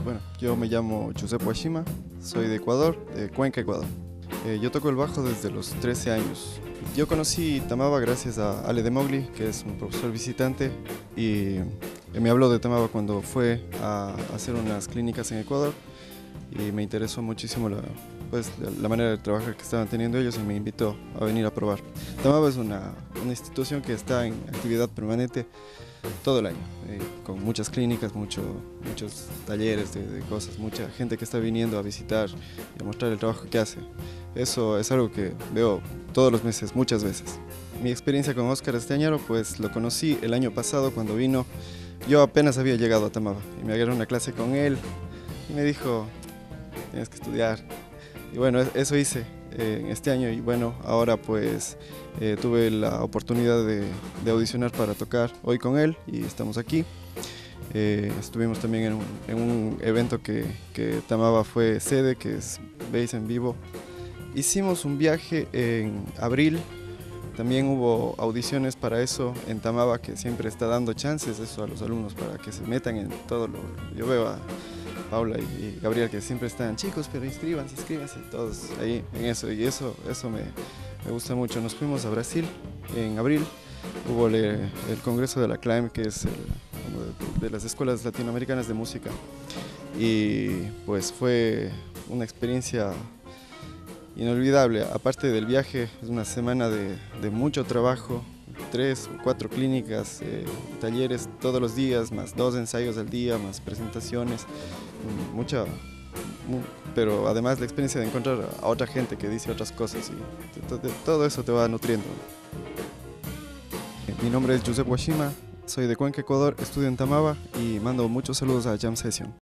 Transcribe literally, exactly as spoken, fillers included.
bueno, yo me llamo Giuseppe Washima, soy de Ecuador, de Cuenca, Ecuador. Eh, yo toco el bajo desde los trece años. Yo conocí Tamaba gracias a Ale de Mogli, que es un profesor visitante, y me habló de Tamaba cuando fue a hacer unas clínicas en Ecuador, y me interesó muchísimo la, pues, la manera de trabajar que estaban teniendo ellos y me invitó a venir a probar. Tamaba es una, una institución que está en actividad permanente todo el año, eh, con muchas clínicas, mucho, muchos talleres de, de cosas, mucha gente que está viniendo a visitar y a mostrar el trabajo que hace. Eso es algo que veo todos los meses, muchas veces. Mi experiencia con Oscar Estañaro, pues lo conocí el año pasado cuando vino. Yo apenas había llegado a Tamaba y me agarré una clase con él y me dijo, tienes que estudiar. Y bueno, eso hice eh, este año y bueno, ahora pues eh, tuve la oportunidad de, de audicionar para tocar hoy con él y estamos aquí. Eh, estuvimos también en un, en un evento que, que Tamaba fue sede, que es Bass en Vivo. Hicimos un viaje en abril, también hubo audiciones para eso en Tamaba, que siempre está dando chances eso a los alumnos para que se metan en todo lo... Yo veo a Paula y Gabriel que siempre están, chicos, pero inscríbanse, inscríbanse, todos ahí en eso, y eso, eso me, me gusta mucho. Nos fuimos a Brasil en abril, hubo le, el congreso de la C L A M, que es el, de, de las escuelas latinoamericanas de música, y pues fue una experiencia inolvidable. Aparte del viaje, es una semana de, de mucho trabajo, tres o cuatro clínicas, eh, talleres todos los días, más dos ensayos al día, más presentaciones, mucha, mu, pero además la experiencia de encontrar a otra gente que dice otras cosas y de, de, de, todo eso te va nutriendo. Mi nombre es Giuseppe Washima, soy de Cuenca, Ecuador, estudio en Tamaba y mando muchos saludos a Jam Session.